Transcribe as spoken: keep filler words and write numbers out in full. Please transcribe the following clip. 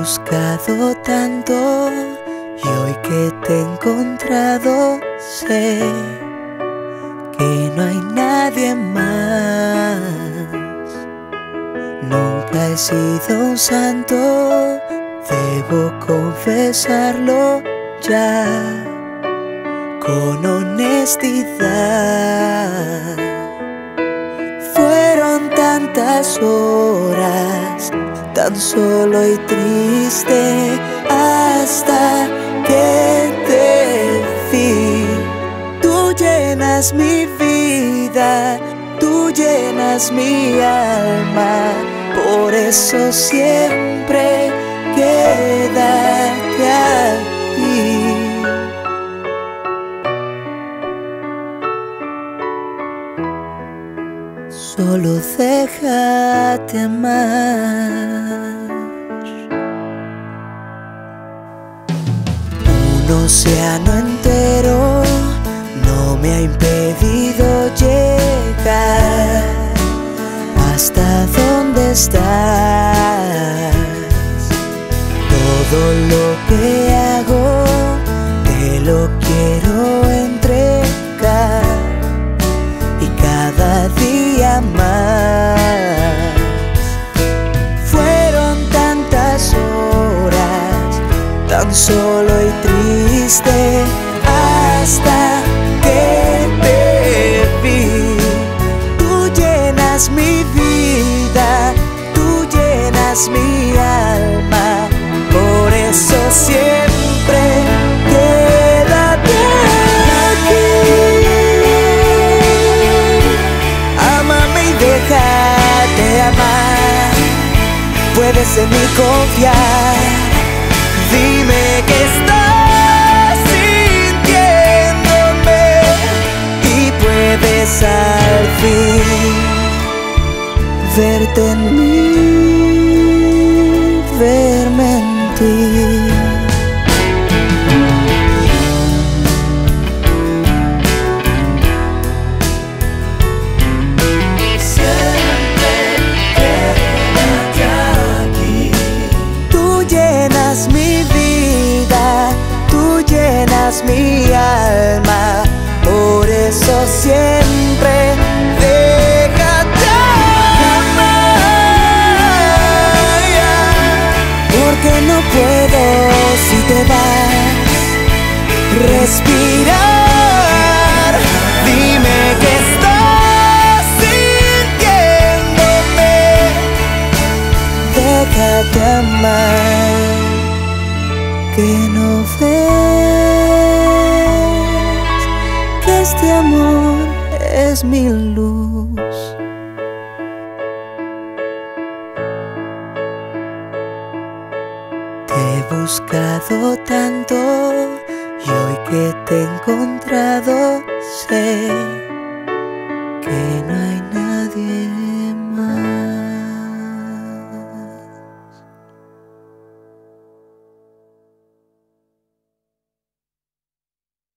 buscado tanto y hoy que te he encontrado sé que no hay nadie más. Nunca he sido un santo, debo confesarlo ya con honestidad. Fueron tantas horas tan solo y triste hasta que te vi. Tú llenas mi vida, tú llenas mi alma, por eso siempre quédate aquí. Solo déjate amar. Un océano entero no me ha impedido llegar hasta donde estás. Todo lo que hago te lo quiero entregar y cada día más. Fueron tantas horas tan solo y triste hasta que te vi. Tú llenas mi vida, tú llenas mi alma, por eso siempre quédate aquí. Ámame y déjate amar, puedes en mí confiar. Dime que estás sintiéndome y puedes al fin verte en mí, verme en ti. Siempre quédate aquí. Tú llenas mi vida, tú llenas mi alma, por eso siempre déjate amar. Porque no puedo si te vas respirar. Dime que estás sintiéndome, déjate amar. Que no ves que este amor es mi luz. Te he buscado tanto y hoy que te he encontrado sé que no hay nadie